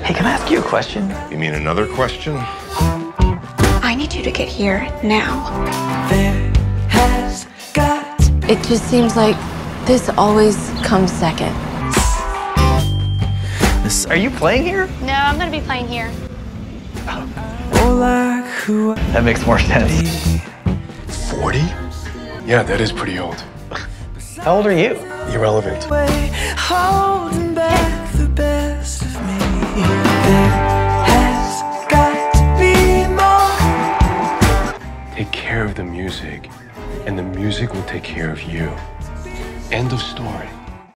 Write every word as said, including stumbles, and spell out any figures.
Hey, can I ask you a question? You mean another question? I need you to get here now. There has got It just seems like this always comes second. this Are you playing here? No, I'm gonna be playing here. more like who I That makes more sense. forty? Yeah, that is pretty old. How old are you? Irrelevant. way, holding back the best of me. There has got to be more. Take care of the music, and the music will take care of you. End of story.